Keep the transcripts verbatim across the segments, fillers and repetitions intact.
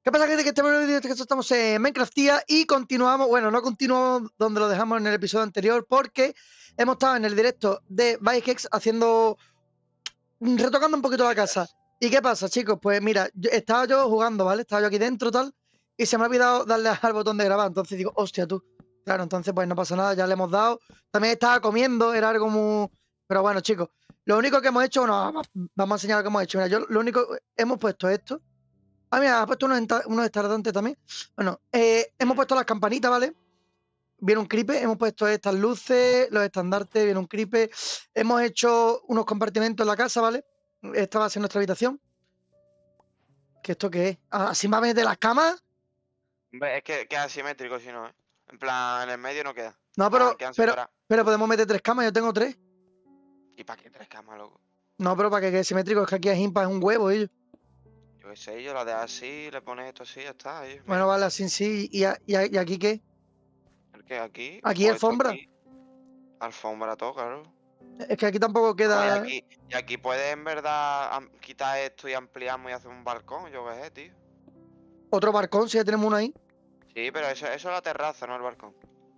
¿Qué pasa, gente? Que este vídeo que estamos en Minecraft Tía y continuamos, bueno, no continuamos donde lo dejamos en el episodio anterior porque hemos estado en el directo de Bikex haciendo, retocando un poquito la casa. ¿Y qué pasa, chicos? Pues mira, yo, estaba yo jugando, ¿vale? Estaba yo aquí dentro, tal, y se me ha olvidado darle al botón de grabar, entonces digo, hostia, tú. Claro, entonces pues no pasa nada, ya le hemos dado. También estaba comiendo, era algo muy... Pero bueno, chicos, lo único que hemos hecho, no, vamos a enseñar lo que hemos hecho. Mira, yo lo único, hemos puesto esto. Ah, mira, ha puesto unos, unos estardantes también. Bueno, eh, hemos puesto las campanitas, ¿vale? Viene un creeper, hemos puesto estas luces, los estandartes, viene un creeper. Hemos hecho unos compartimentos en la casa, ¿vale? Esta va a ser nuestra habitación. ¿Qué esto qué es? ¿Así va a venir de las camas? Es que queda asimétrico si no, ¿eh? En plan, en el medio no queda. No, pero, Quedan pero, separados. pero podemos meter tres camas, yo tengo tres. ¿Y para qué tres camas, loco? No, pero para que quede simétrico, es que aquí es impa, es un huevo, ellos. Yo qué sé, yo la dejo así, le pones esto así, ya está. Ellos, Bueno, vale, así sí. ¿Y, a, y, a, y aquí qué? ¿El qué? Aquí. ¿Aquí Pues esto alfombra? aquí. Alfombra todo, claro. Es que aquí tampoco No, y queda... aquí, y aquí puedes en verdad quitar esto y ampliarlo y hacer un balcón, yo qué sé, tío. Otro balcón, si ya tenemos uno ahí. Sí, pero eso, eso es la terraza, no el balcón.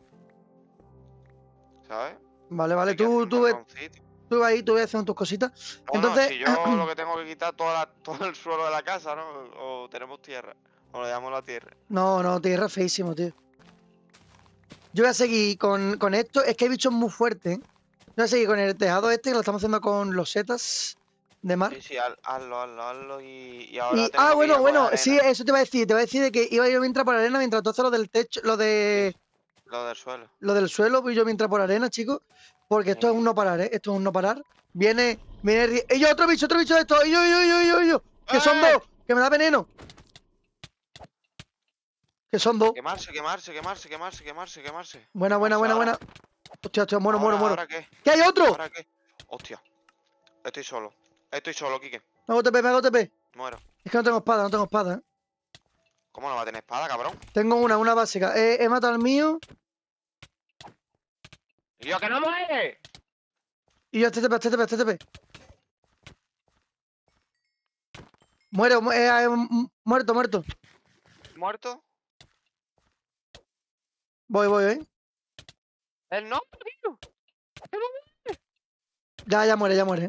¿Sabes? Vale, vale, Hay que hacer tú, un tú, ves, balconcito. tú ahí, tú ves haciendo tus cositas. No, no, Entonces... si yo lo que tengo que quitar toda la- todo el suelo de la casa, ¿no? O tenemos tierra. O le damos la tierra. No, no, tierra feísimo, tío. Yo voy a seguir con, con esto. Es que hay bichos muy fuertes, ¿eh? Yo voy a seguir con el tejado este, que lo estamos haciendo con los setas de mar. Sí, sí, haz- hazlo, hazlo, hazlo. Y, y ahora Y, ah, tenemos que ir bueno, a coger bueno, sí, arena. eso te iba a decir. Te iba a decir de que iba yo mientras por arena, mientras tú haces lo del techo, lo Sí, de lo del suelo. lo del suelo, voy yo mientras por arena, chicos. Porque esto es un Sí. no parar, ¿eh? Esto es un no parar. Viene, viene. ¡Y yo, otro bicho, otro bicho de esto! ¡Y yo, y yo, y yo, y yo, y yo! ¡Que son ¡Eh! dos! ¡Que me da veneno! ¡Que son dos! Quemarse, quemarse, quemarse, quemarse, quemarse, quemarse. Buena, buena, Quemarse buena, ahora. buena. Hostia, hostia, muero, muero, Ahora, muero. ¿ahora qué? ¿Qué hay otro? ¿Ahora qué? Hostia. Estoy solo. Estoy solo, Quique. Me hago T P, me hago T P. Muero. Es que no tengo espada, no tengo espada, ¿eh? ¿Cómo no va a tener espada, cabrón? Tengo una, una básica. He, he matado al mío. ¡Y yo que no muere! Y yo, este T P, este T P, este T P. Muero, mu- eh, eh, mu- muerto, muerto. ¿Muerto? Voy, voy, ¿eh? ¡El no, tío! ¡Que no muere! Ya, ya muere, ya muere.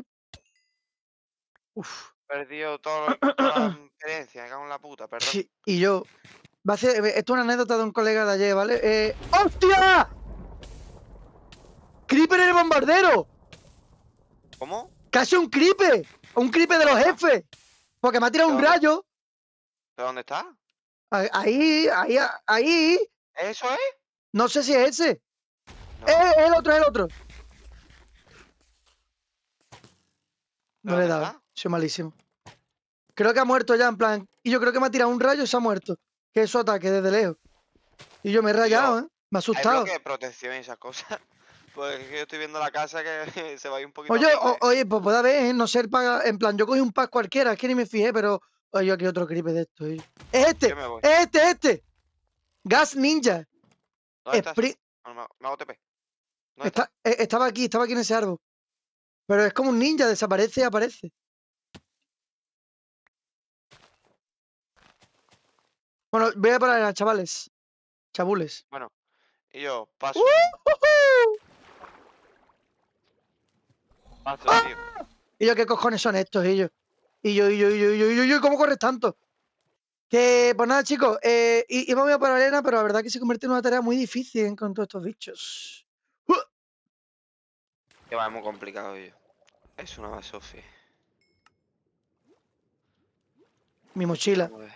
Uf. Perdido todo lo- toda la experiencia, me cago en la puta, perdón. Sí, y yo. Va a ser, esto es una anécdota de un colega de ayer, ¿vale? Eh, ¡Hostia! ¡Creeper en el bombardero! ¿Cómo? ¡Casi un creeper! ¡Un creeper de los jefes! Porque me ha tirado ¿De un dónde? rayo. ¿De dónde está? Ahí, ahí, ahí. ¿Eso es? No sé si es ese. No. Es el otro, es el otro. ¿De No le he dónde dado. está? Soy malísimo. Creo que ha muerto ya, en plan. Y yo creo que me ha tirado un rayo y se ha muerto. Que es su ataque desde lejos. Y yo me he rayado, ¿eh? Me ha ¿Hay asustado. bloque de protección y esas cosas? Pues es que yo estoy viendo la casa que se va a ir un poquito Oye, a pique. o- oye, pues puede haber, ¿eh? No ser para. En plan, yo cogí un pack cualquiera, es que ni me fijé, pero. Oye, aquí otro creeper de esto. ¿Eh? Es este, Yo me voy. es este, es este. Gas Ninja. ¿Dónde estás? Spri- Bueno, me, me hago T P. ¿Dónde Está, eh, estaba aquí, estaba aquí en ese árbol. Pero es como un ninja, desaparece y aparece. Bueno, voy a parar, chavales. Chabules. Bueno, y yo paso. ¡Uh! ¡Uh! Paso, ¡Ah! tío. Y yo, ¿qué cojones son estos? Y yo, y yo, y yo, y yo, y yo, y yo, y yo, ¿cómo corres tanto? Que, pues nada, chicos, eh, í- íbamos a por arena, pero la verdad que se convierte en una tarea muy difícil en con todos estos bichos. ¡Uh! Que va, es muy complicado, yo. Es una basofia. Mi mochila. Vamos a ver.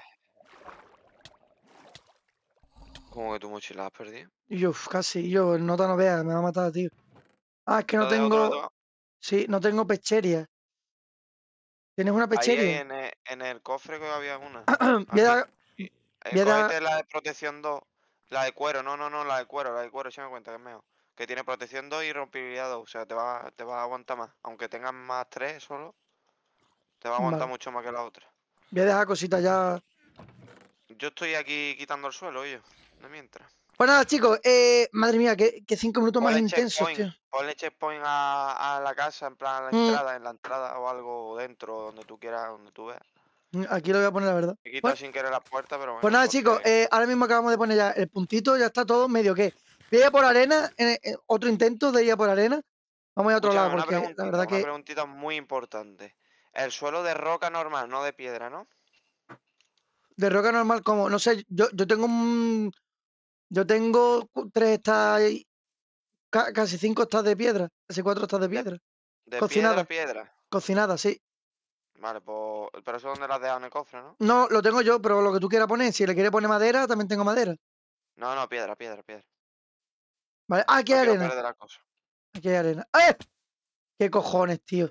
¿Cómo que tu mochila la has perdido? Y yo, uf, casi, y yo, el nota no vea, me va a matar, tío. Ah, es que no ¿Lo dejo otra vez tengo. tocado? Sí, no tengo pecheria. ¿Tienes una Ahí pecheria? en el, en el cofre que había una. Voy a dar- Aquí. Eh, voy a dar- cógete la de protección dos. La de cuero, no, no, no, la de cuero, la de cuero, se me cuenta que es mejor. Que tiene protección dos y rompibilidad dos. O sea, te va, te va a aguantar más. Aunque tengas más tres solo, te va a aguantar Vale. mucho más que la otra. Voy a dejar cositas ya. Yo estoy aquí quitando el suelo, oye. De mientras. Pues nada, chicos, eh, madre mía, qué, qué cinco minutos más Ponle intensos, tío. checkpoint, ponle checkpoint a, a la casa, en plan a la Mm. entrada, en la entrada o algo dentro, donde tú quieras, donde tú veas. Mm, Aquí lo voy a poner, la verdad. He quitado Bueno, sin querer la puerta, pero bueno. pues nada, por chicos, si- eh, ahora mismo acabamos de poner ya el puntito, ya está todo medio que. Voy a ir por arena, en, en otro intento de ir a por arena. Vamos a ir a otro Escúchame, lado, una porque la preguntita, verdad una que preguntita muy importante. El suelo de roca normal, no de piedra, ¿no? de roca normal, como, no sé, yo, yo tengo un. Yo tengo cu- tres estas, y ca- casi cinco estas de piedra, casi cuatro estas de De, piedra. de piedra a Cocinadas, piedra. cocinadas, sí. Vale, pues. Pero eso es donde las has dejado en el cofre, ¿no? No, lo tengo yo, pero lo que tú quieras poner, si le quieres poner madera, también tengo madera. No, no, piedra, piedra, piedra. Vale, ah, aquí No hay quiero arena, perder las cosas. aquí hay arena. ¡Eh! ¿Qué cojones, tío?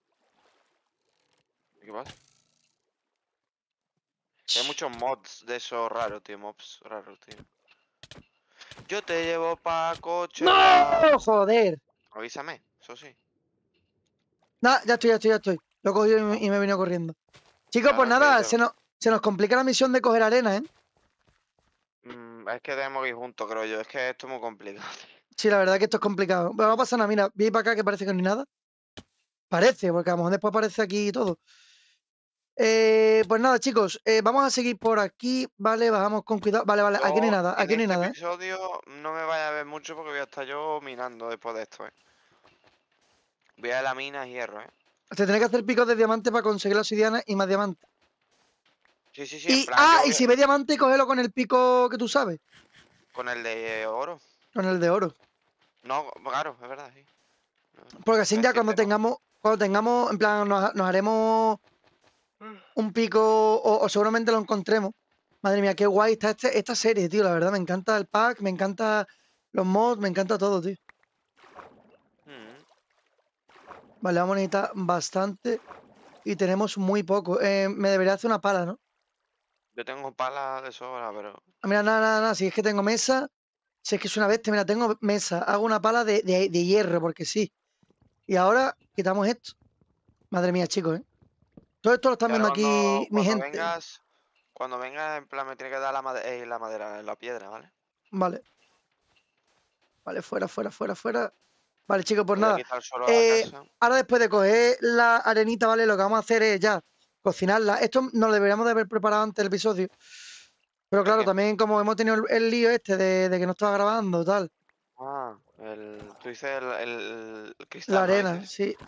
¿Qué pasa? Que hay muchos mods de esos raros, tío. Mobs raros, tío. Yo te llevo pa' Coachella. ¡No! Joder. Avísame, eso sí. Nah, ya estoy, ya estoy, ya estoy. Lo he cogido y me, y me he venido corriendo. Chicos, pues Claro, es que yo nada, te... se nos, se nos complica la misión de coger arena, ¿eh? Mm, es que tenemos que ir juntos, creo yo. Es que esto es muy complicado. Sí, la verdad que esto es complicado. Bueno, no pasa nada, mira, vi para acá que parece que no hay nada. Parece, porque a lo mejor después aparece aquí y todo. Eh, pues nada, chicos, eh, vamos a seguir por aquí, ¿vale? Bajamos con cuidado. Vale, vale, aquí no hay Yo nada, en aquí no hay este nada, ¿eh? episodio no me vaya a ver mucho porque voy a estar yo minando después de esto, eh. Voy a la mina y hierro, eh. Te tenés que hacer picos de diamante para conseguir la obsidiana y más diamante. Sí, sí, sí, en Y, plan, ah, yo y voy a- si ves diamante, cógelo con el pico que tú sabes, con el de oro. con el de oro. No, claro, es verdad, sí. Porque así Me ya cuando sirve, ¿no? tengamos, cuando tengamos, en plan, nos, nos haremos un pico o, o seguramente lo encontremos. Madre mía, qué guay está este- esta serie, tío. La verdad, me encanta el pack, me encanta los mods, me encanta todo, tío. Mm, Vale, vamos a necesitar bastante y tenemos muy poco. Eh, me debería hacer una pala, ¿no? Yo tengo palas de sobra, pero... Ah, mira, nada, nada, nada. Si es que tengo mesa, si es que es una bestia, mira, tengo mesa. Hago una pala de, de- de hierro, porque sí. Y ahora quitamos esto. Madre mía, chicos, ¿eh? Todo esto lo están Y ahora viendo cuando, aquí mi cuando gente. vengas... Cuando vengas, en plan, me tiene que dar la, made- eh, la madera, la piedra, ¿vale? Vale, vale, fuera, fuera, fuera, fuera. Vale, chicos, pues Le voy a nada. quitar solo a la Eh, casa. ahora después de coger la arenita, ¿vale? Lo que vamos a hacer es ya cocinarla. Esto nos lo deberíamos de haber preparado antes del episodio. Pero ¿El claro, qué? también como hemos tenido el, el lío este de, de que no estaba grabando, tal. Ah, el... Tú dices el, el, el La cristal, ¿no arena, dices? sí,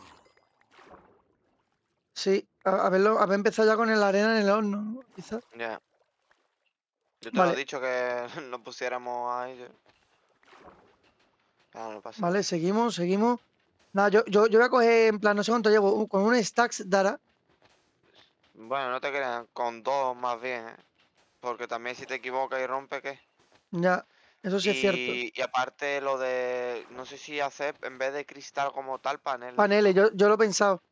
sí. A- haberlo, haber empezado ya con la arena en el horno, ¿no? Quizás. Ya. Yo te lo he Vale, dicho que no pusiéramos ahí. yo- Ah, no pasa vale, nada. seguimos, seguimos. Nada, yo, yo, yo voy a coger, en plan, no sé cuánto llevo, un- con un stacks dará. Bueno, no te crean, con dos más bien, ¿eh? Porque también si te equivocas y rompe, ¿qué? Ya, eso sí es cierto. Y, y aparte lo de, no sé si hacer en vez de cristal como tal, paneles, Paneles, ¿no? yo, yo lo he pensado.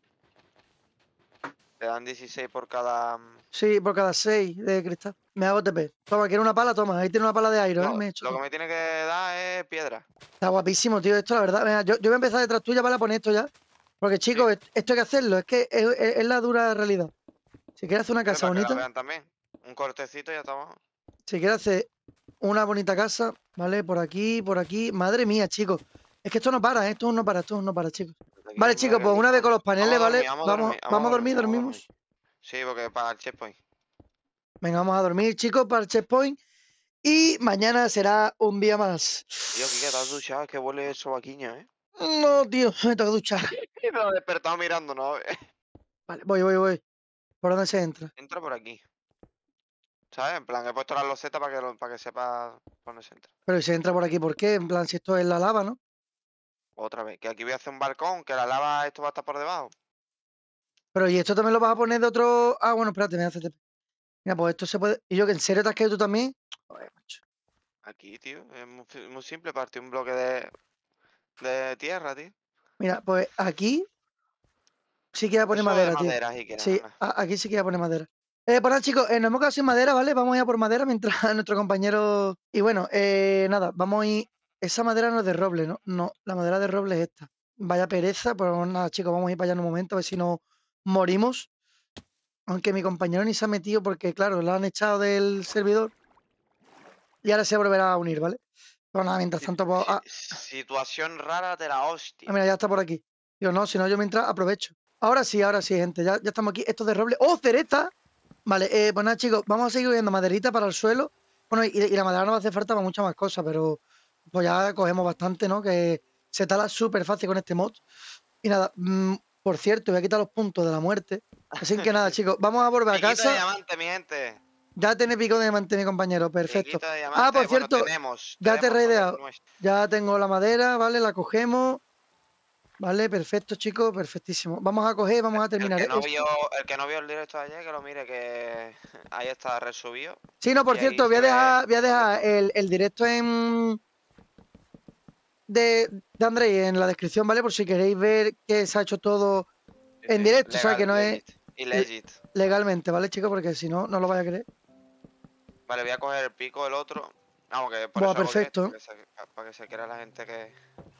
Te dan dieciséis por cada... mm, Sí, por cada seis de cristal. Me hago T P. Toma, quiero una pala, toma. Ahí tiene una pala de iron, ¿eh? No, Me he hecho lo todo. que me tiene que dar es piedra. Está guapísimo, tío, esto, la verdad. Venga, yo, yo voy a empezar detrás tuya para poner esto ya. Porque, Sí, chicos, est- esto hay que hacerlo. Es que es, es- es la dura realidad. Si quieres hacer una hombre, casa para que la bonita, vean también. Un cortecito y ya estamos. si quieres hacer una bonita casa, ¿vale? Por aquí, por aquí. Madre mía, chicos. Es que esto no para, ¿eh? Esto no para, esto no para, chicos. Desde aquí Vale, mira chicos, qué pues una vez con rico. los Vamos paneles, a ¿vale? dormir, vamos a Vamos, dormir, vamos a vamos a dormir, dormir, vamos a dormir. dormimos. Sí, porque para el checkpoint. Venga, vamos a dormir, chicos, para el checkpoint. Y mañana será un día más. Tío, Kike, te has duchado, es que huele sobaquiño, ¿eh? No, tío, me tengo que duchar. Y me he despertado mirando, ¿no? Vale, voy, voy, voy. ¿Por dónde se entra? Entra por aquí. ¿Sabes? En plan, he puesto las losetas para que, lo- para que sepa por dónde se entra. Pero si se entra por aquí, ¿por qué? En plan, si esto es la lava, ¿no? Otra vez. Que aquí voy a hacer un balcón, que la lava, esto va a estar por debajo. Pero ¿y esto también lo vas a poner de otro? Ah, bueno, espérate, me hace T P. Mira, pues esto se puede. ¿Y yo que en serio te has caído tú también? Joder, macho. Aquí, tío. Es muy, fi- muy simple, partir un bloque de, de tierra, tío. Mira, pues aquí sí que voy a poner Eso de madera, tío. madera, si quieres, Sí, venga. a- aquí sí que voy a poner madera. Eh, pues nada, chicos, eh, nos hemos quedado sin madera, ¿vale? Vamos a ir a por madera mientras nuestro compañero. Y bueno, eh, nada, vamos a ir. Esa madera no es de roble, ¿no? No, la madera de roble es esta. Vaya pereza, pues nada, chicos, vamos a ir para allá en un momento a ver si no morimos. Aunque mi compañero ni se ha metido porque, claro, lo han echado del servidor y ahora se volverá a unir, ¿vale? Pero nada, mientras Si- tanto, pues, si- ah, situación rara de la ah, hostia. mira, ya está por aquí. Digo, no, si no, yo mientras aprovecho. Ahora sí, ahora sí, gente. Ya, ya estamos aquí. Esto de roble. ¡Oh, cereza! Vale, eh, pues nada, chicos, vamos a seguir cogiendo maderita para el suelo. Bueno, y, y la madera no va a hacer falta para muchas más cosas, pero pues ya cogemos bastante, ¿no? Que se tala súper fácil con este mod. Y nada, mm, por cierto, voy a quitar los puntos de la muerte. Así que nada, chicos, vamos a volver a Piquito de casa. diamante, mi gente. Ya tenés pico de diamante, mi compañero, perfecto. Piquito de Ah, por diamante. Bueno, cierto, tenemos, ya te he tenemos porque raideado. no es. Ya tengo la madera, ¿vale? La cogemos. Vale, perfecto, chicos, perfectísimo. Vamos a coger, vamos a El terminar que no vio, esto. el que no vio el directo de ayer, que lo mire, que ahí está resubido. Sí, no, Y por ahí cierto, voy se a ve dejar, voy a dónde dejar estamos. el, el directo en de, de Andrei en la descripción, ¿vale? Por si queréis ver que se ha hecho todo Sí, en sí. directo, o sea, que Legal, no es legit. Y l- legit. legalmente, ¿vale, chicos? Porque si no, no lo vaya a creer. Vale, voy a coger el pico del otro. Vamos, que por Buah, eso hago directo, perfecto. para que se, para que se crea la gente que.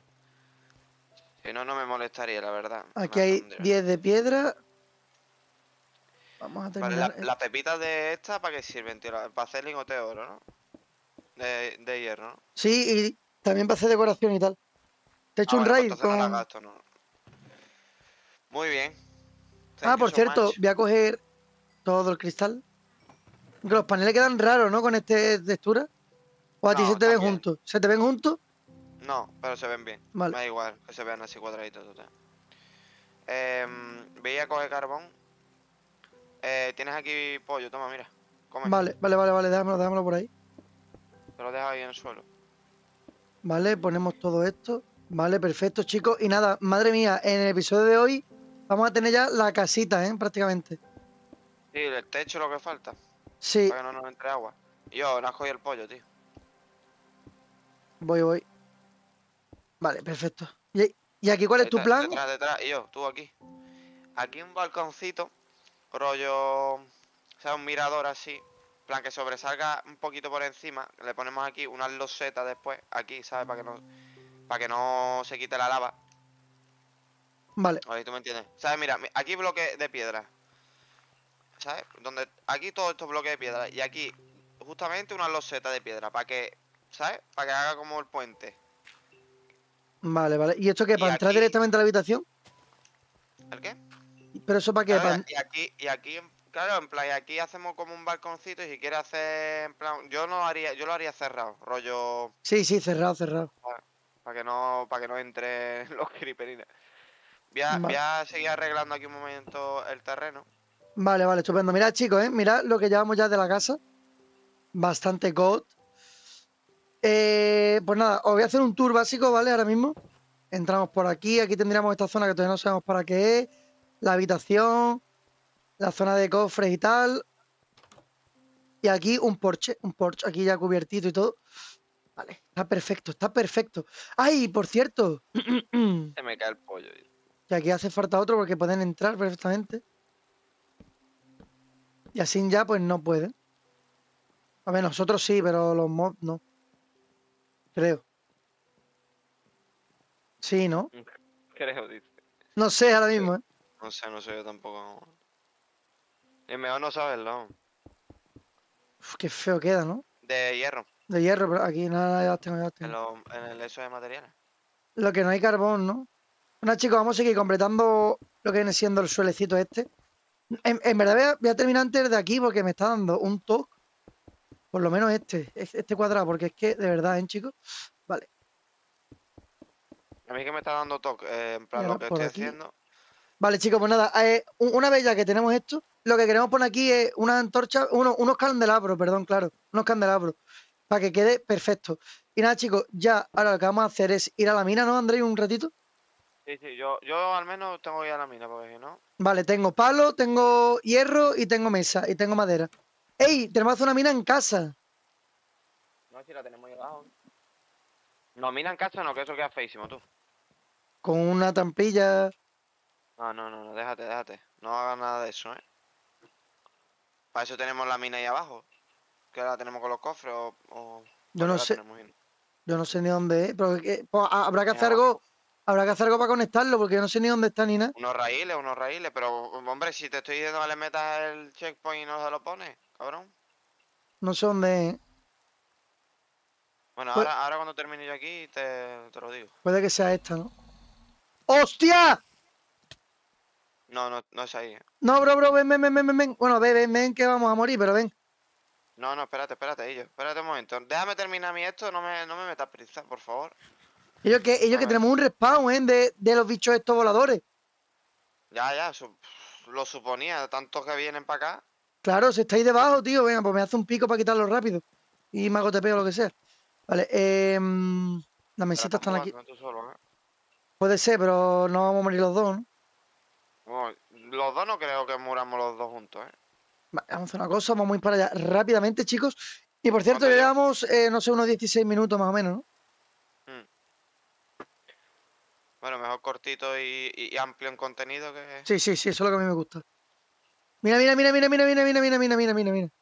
Si no, no me molestaría, la verdad. Me Aquí hay pondría. diez de piedra. Vamos a Vale, terminar. la- eh. las pepitas de esta, ¿para qué sirven, tío? La- Para hacer lingote de oro, ¿no? De, de hierro, ¿no? Sí, y también para hacer decoración y tal. Te he Ah, hecho un bueno, pues raid entonces no la con... gasto, ¿no? Muy bien. Ah, Thank you por so cierto, much. voy a coger todo el cristal. Que los paneles quedan raros, ¿no? Con este textura. O a ti No, se te ven están bien. juntos. ¿Se te ven juntos? No, pero se ven bien. Vale. Me da igual que se vean así cuadraditos, total. Em, voy a coger carbón. Eh, tienes aquí pollo, toma, mira. Come. Vale, vale, vale, vale. Déjamelo, déjamelo por ahí. Te lo dejo ahí en el suelo. Vale, ponemos todo esto. Vale, perfecto, chicos. Y nada, madre mía, en el episodio de hoy vamos a tener ya la casita, ¿eh? Prácticamente. Sí, el techo es lo que falta. Sí, Para que no nos entre agua. Y yo, no has cogido el pollo, tío. voy, voy. Vale, perfecto. ¿Y, y aquí cuál Ahí es tu está, plan? detrás, detrás. Y yo, tú aquí. Aquí un balconcito. Rollo. O sea, un mirador así. En plan que sobresalga un poquito por encima. Le ponemos aquí unas losetas después. Aquí, ¿sabes? Para que no. Para que no se quite la lava. Vale, A ver, tú me entiendes. ¿Sabes? Mira, mi- aquí bloque de piedra. ¿Sabes? Donde. Aquí todos estos bloques de piedra. Y aquí, justamente una loseta de piedra. Para que. ¿Sabes? Para que haga como el puente. vale, vale. ¿Y esto qué? Y ¿Para entrar aquí. directamente a la habitación? ¿El qué? ¿Pero eso para qué? Claro, y ¿Para... a- y aquí, y aquí, en- claro, en plan, y aquí hacemos como un balconcito y si quieres hacer, en plan, yo no haría, yo lo haría cerrado, rollo, Sí, sí, cerrado, cerrado. para que no, para que no entre los creeperines. Voy a, voy Vale, a seguir arreglando aquí un momento el terreno. vale, vale, estupendo. Mirad, chicos, ¿eh? Mirad lo que llevamos ya de la casa. Bastante god. Eh, pues nada, os voy a hacer un tour básico, ¿vale? Ahora mismo. Entramos por aquí, aquí tendríamos esta zona que todavía no sabemos para qué es, la habitación, la zona de cofres y tal. Y aquí un porche, un porche aquí ya cubiertito y todo. Vale, está perfecto, está perfecto. ¡Ay, por cierto! Se me cae el pollo, tío. Que aquí hace falta otro porque pueden entrar perfectamente. Y así ya pues no pueden. A ver, nosotros sí, pero los mobs no, creo. Sí, ¿no? Creo, dice. No sé ahora Yo- mismo, ¿eh? No sé, no sé yo tampoco. Es mejor no saberlo. Uf, qué feo queda, ¿no? De hierro, De hierro, pero aquí nada, nada, ya las tengo, ya las en, tengo. lo, en el eso de materiales. Lo que no hay carbón, ¿no? Bueno, chicos, vamos a seguir completando lo que viene siendo el suelecito este. En, en verdad voy a, voy a terminar antes de aquí porque me está dando un toque. Por lo menos este, es- este cuadrado, porque es que, de verdad, ¿eh, chicos? Vale, A mí que me está dando toque, eh, en y plan, ahora lo que por estoy aquí. haciendo. Vale, chicos, pues nada, eh, u- una vez ya que tenemos esto, lo que queremos poner aquí es una antorcha, uno- unos candelabros, perdón, claro, unos candelabros, para que quede perfecto. Y nada, chicos, ya ahora lo que vamos a hacer es ir a la mina, ¿no, André? Un ratito. Sí, sí, yo, yo al menos tengo que ir a la mina, porque si no. Vale, tengo palo, tengo hierro y tengo mesa y tengo madera. ¡Ey! Tenemos que hacer una mina en casa, No, si la tenemos ahí abajo. No, mina en casa no, que eso queda feísimo, tú. con una trampilla. No, no, no, no, déjate, déjate. No hagas nada de eso, ¿eh? Para eso tenemos la mina ahí abajo. Que la tenemos con los cofres o... o Yo ¿para qué no la sé, tenemos ahí? yo no sé ni dónde es, pero que- pues, ha- habrá que Ahí hacer abajo. algo, habrá que hacer algo para conectarlo, porque yo no sé ni dónde está ni nada. Unos raíles, unos raíles, pero hombre, si te estoy diciendo que le metas el checkpoint y no se lo pones, cabrón. No sé dónde es. Bueno, Pu- ahora, ahora cuando termine yo aquí te, te lo digo. puede que sea esta, ¿no? ¡Hostia! No, no, no es ahí. eh. No, bro, bro, ven, ven, ven, ven, ven. Bueno, ven, ven, ven, que vamos a morir, pero ven. No, no, espérate, espérate, ellos. Espérate un momento. Déjame terminar mi esto, no me, no me metas prisa, por favor. Ellos que, ellos que Vale. tenemos un respawn, ¿eh? De, de los bichos estos voladores. Ya, ya, su- lo suponía, tantos que vienen para acá. Claro, si estáis debajo, tío, venga, pues me hace un pico para quitarlo rápido. Y me hago T P o lo que sea. Vale, eh, las Te la mesitas estás están aquí. jugando tú solo, ¿eh? Puede ser, pero no vamos a morir los dos, ¿no? Bueno, los dos no creo que muramos los dos juntos, ¿eh? Vale, vamos a hacer una cosa, vamos a ir para allá rápidamente, chicos. Y por cierto, ¿Cuánto ya lleva? llevamos, eh, no sé, unos dieciséis minutos más o menos, ¿no? Mm. Bueno, mejor cortito y, y- y amplio en contenido que... Sí, sí, sí, eso es lo que a mí me gusta. Mira, mira, mira, mira, mira, mira, mira, mira, mira, mira, mira, mira.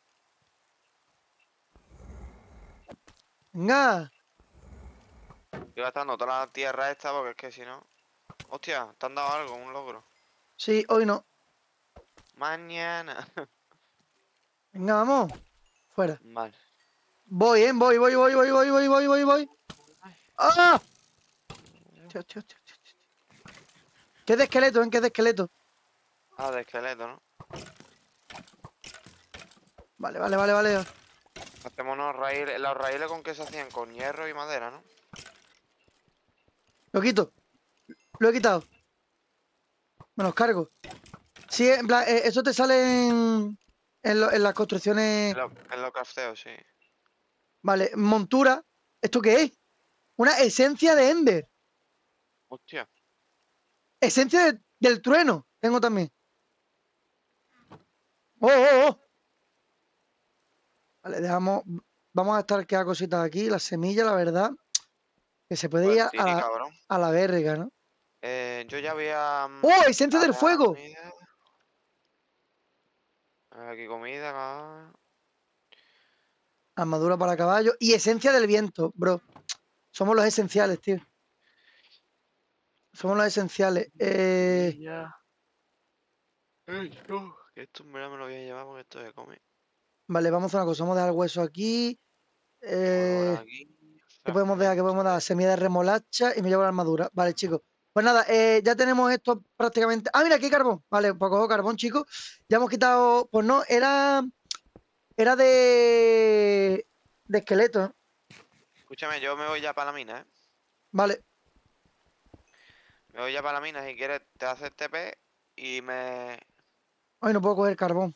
Venga. Estoy gastando toda la tierra esta porque es que si no... Hostia, te han dado algo, un logro. Sí, hoy no. Mañana. Venga, vamos. Fuera. Vale. Voy, ¿eh? Voy, voy, voy, voy, voy, voy, voy, voy, voy. ¡Ah! Tío, tío, tío, tío, tío. ¿Qué es de esqueleto, eh? ¿Qué es de esqueleto? Ah, de esqueleto, ¿no? Vale, vale, vale, vale. Hacemos unos raíles. ¿Los raíles con qué se hacían? Con hierro y madera, ¿no? Lo quito. Lo he quitado. Me los cargo. Sí, en plan, eh, eso te sale en, en, lo- en las construcciones. En lo, en lo crafteo, sí. Vale, montura. ¿Esto qué es? Una esencia de Ender. Hostia. Esencia de- del trueno. Tengo también. ¡Oh, oh, oh! Vale, dejamos. Vamos a estar quedando cositas aquí. La semilla, la verdad, que se puede ir Pues a, sí, a la, cabrón. a la verga, ¿no? Eh, yo ya voy a... mm, ¡Oh, esencia del darle a la fuego! comida. Aquí comida, cabrón. Armadura para caballo. Y esencia del viento, bro. Somos los esenciales, tío. Somos los esenciales. Eh, Ya. Ay, no, que esto en verdad me lo voy a llevar porque esto de comer. vale, vamos a hacer una cosa. Vamos a dejar el hueso aquí. Ahora Eh, aquí. ¿Qué podemos dejar? ¿Qué podemos dar? Fragmento. Semilla de remolacha y me llevo la armadura. Vale, chicos. Pues nada, eh, ya tenemos esto prácticamente. Ah, mira, aquí hay carbón. Vale, pues cojo carbón, chicos. Ya hemos quitado. Pues no, era. Era de. De esqueleto, ¿eh? Escúchame, yo me voy ya para la mina, ¿eh? Vale. Me voy ya para la mina. Si quieres, te haces T P y me. Hoy no puedo coger carbón.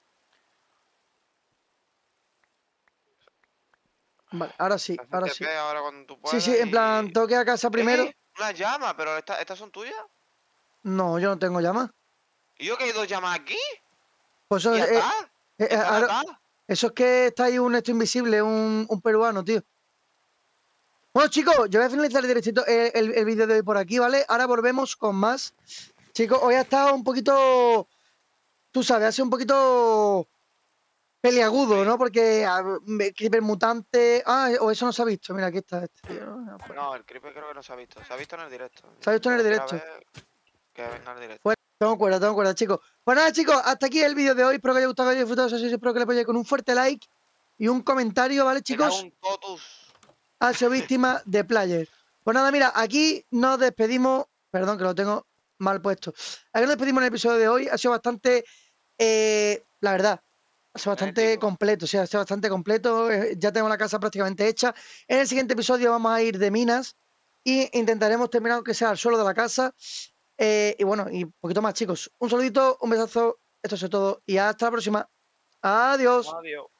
Vale, ahora sí, Te haces ahora sí. T P ahora cuando tú Sí, sí, puedas en plan, y. tengo que ir a casa primero. ¡Eh! Una llama, pero esta- estas son tuyas. No, yo no tengo llama. ¿Y yo que hay dos llamas aquí? Pues eso, ¿Y es- eh, acá? eh, eh, ¿Están ahora- acá? eso es que está ahí un esto invisible, un, un peruano, tío. Bueno, chicos, yo voy a finalizar el, directito- eh, el, el vídeo de hoy por aquí, ¿vale? Ahora volvemos con más. Chicos, hoy ha estado un poquito, tú sabes, ha sido un poquito peliagudo, Sí. ¿no? Porque ah, me- Creeper mutante. Ah, o eso no se ha visto. Mira, aquí está este tío, ¿no? Ah, fuera. No, el creeper creo que no se ha visto. Se ha visto en el directo. ¿Se ha visto en Que el lo quiera directo? ver, que venga al directo. Fuera. Tengo cuerda, tengo cuerda, chicos. Pues nada, chicos, hasta aquí el vídeo de hoy. Espero que os haya gustado, que haya disfrutado. Eso sí, espero que le apoyéis con un fuerte like y un comentario, ¿vale, Me cago chicos? en totus. Ha sido víctima de Player. Pues nada, mira, aquí nos despedimos. Perdón, que lo tengo mal puesto. Aquí nos despedimos en el episodio de hoy. Ha sido bastante, eh, la verdad, ha sido bastante Épico. completo. O sea, ha sido bastante completo. Eh, ya tenemos la casa prácticamente hecha. En el siguiente episodio vamos a ir de minas y intentaremos terminar, aunque sea el suelo de la casa. Eh, y bueno, y un poquito más, chicos. Un saludito, un besazo. Esto es todo y hasta la próxima. Adiós. Adiós.